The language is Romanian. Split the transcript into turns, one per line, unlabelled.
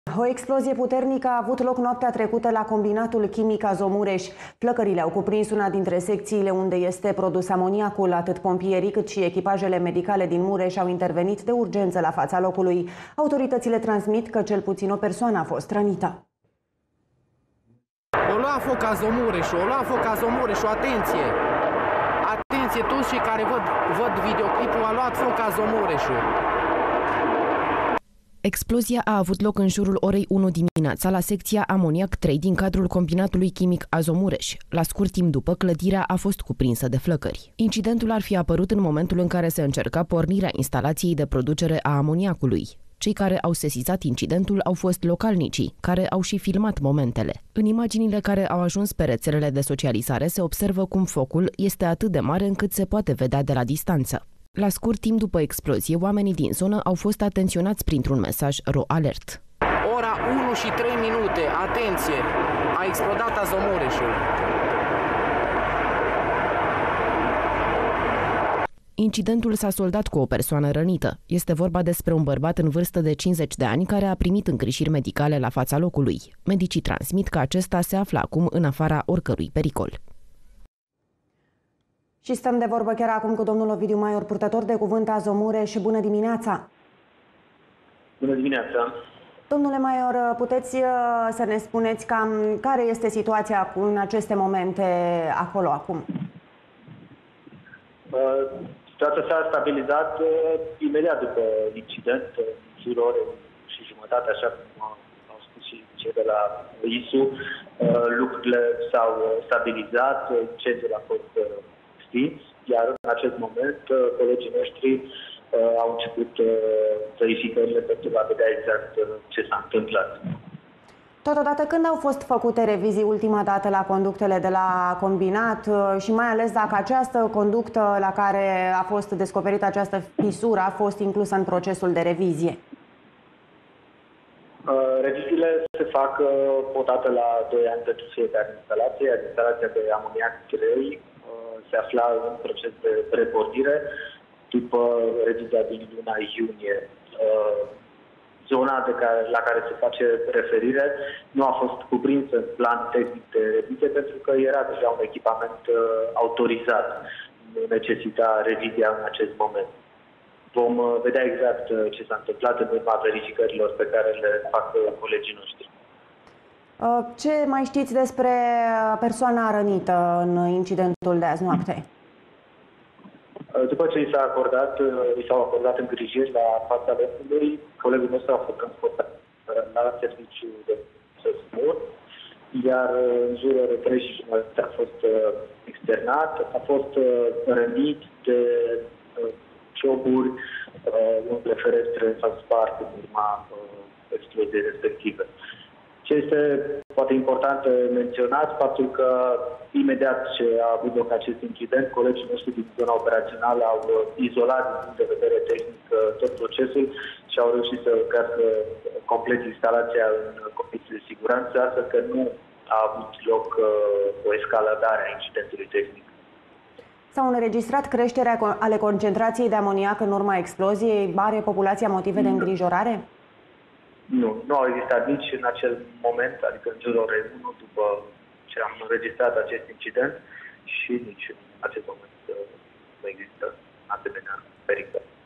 O explozie puternică a avut loc noaptea trecută la combinatul chimic Azomureș. Flăcările au cuprins una dintre secțiile unde este produs amoniacul. Atât pompierii cât și echipajele medicale din Mureș au intervenit de urgență la fața locului. Autoritățile transmit că cel puțin o persoană a fost rănită.
O lua foc Azomureșul, o lua foc Azomureșul, atenție! Atenție, toți cei care văd videoclipul, a luat foc Azomureșul.
Explozia a avut loc în jurul orei 1 dimineața la secția Amoniac 3 din cadrul combinatului chimic Azomureș. La scurt timp după, clădirea a fost cuprinsă de flăcări. Incidentul ar fi apărut în momentul în care se încerca pornirea instalației de producere a amoniacului. Cei care au sesizat incidentul au fost localnicii, care au și filmat momentele. În imaginile care au ajuns pe rețelele de socializare se observă cum focul este atât de mare încât se poate vedea de la distanță. La scurt timp după explozie, oamenii din zonă au fost atenționați printr-un mesaj RoAlert.
Ora 1 și 3 minute, atenție, a explodat Azomureșul.
Incidentul s-a soldat cu o persoană rănită. Este vorba despre un bărbat în vârstă de 50 de ani care a primit îngrijiri medicale la fața locului. Medicii transmit că acesta se află acum în afara oricărui pericol.
Și stăm de vorbă chiar acum cu domnul Ovidiu Maior, purtător de cuvânt Azomureș. Bună dimineața!
Bună dimineața!
Domnule Maior, puteți să ne spuneți cam care este situația în aceste momente acolo acum?
Situația s-a stabilizat imediat după incident, în jurul orei și jumătate, așa cum au spus și cei de la ISU. Lucrurile s-au stabilizat, incendiul a fost stins, iar în acest moment colegii noștri au început verificările pentru a vedea exact ce s-a întâmplat.
Totodată, când au fost făcute revizii ultima dată la conductele de la combinat și mai ales dacă această conductă la care a fost descoperită această fisură a fost inclusă în procesul de revizie?
Reviziile se fac o dată la 2 ani pentru fiecare instalație, iar instalația de amoniac 3 se afla în proces de reportire după revizia din luna iunie. Zona la care se face referire nu a fost cuprinsă în plan tehnic de revizie pentru că era deja un echipament autorizat. Nu necesita revizia în acest moment. Vom vedea exact ce s-a întâmplat în urma verificărilor pe care le fac colegii noștri.
Ce mai știți despre persoana rănită în incidentul de azi noapte?
După ce i s-au acordat îngrijiri la fața locului, colegul nostru a fost transportat la serviciu de SMUR, iar în jurul orei 3 și jumătate a fost externat, a fost rănit de cioburi, unele ferestre s-au spart în urma exploziei respective. Ce este poate important menționat, faptul că imediat ce a avut loc acest incident, colegii noștri din zona operațională au izolat din punct de vedere tehnic tot procesul și au reușit să oprească complet instalația în condiții de siguranță, astfel că nu a avut loc o escaladare a incidentului tehnic.
S-au înregistrat creșterea ale concentrației de amoniac în urma exploziei? Are populația motive de îngrijorare?
Nu au existat nici în acel moment, adică în jurul orei 1, după ce am înregistrat acest incident, și nici în acest moment nu există asemenea pericol.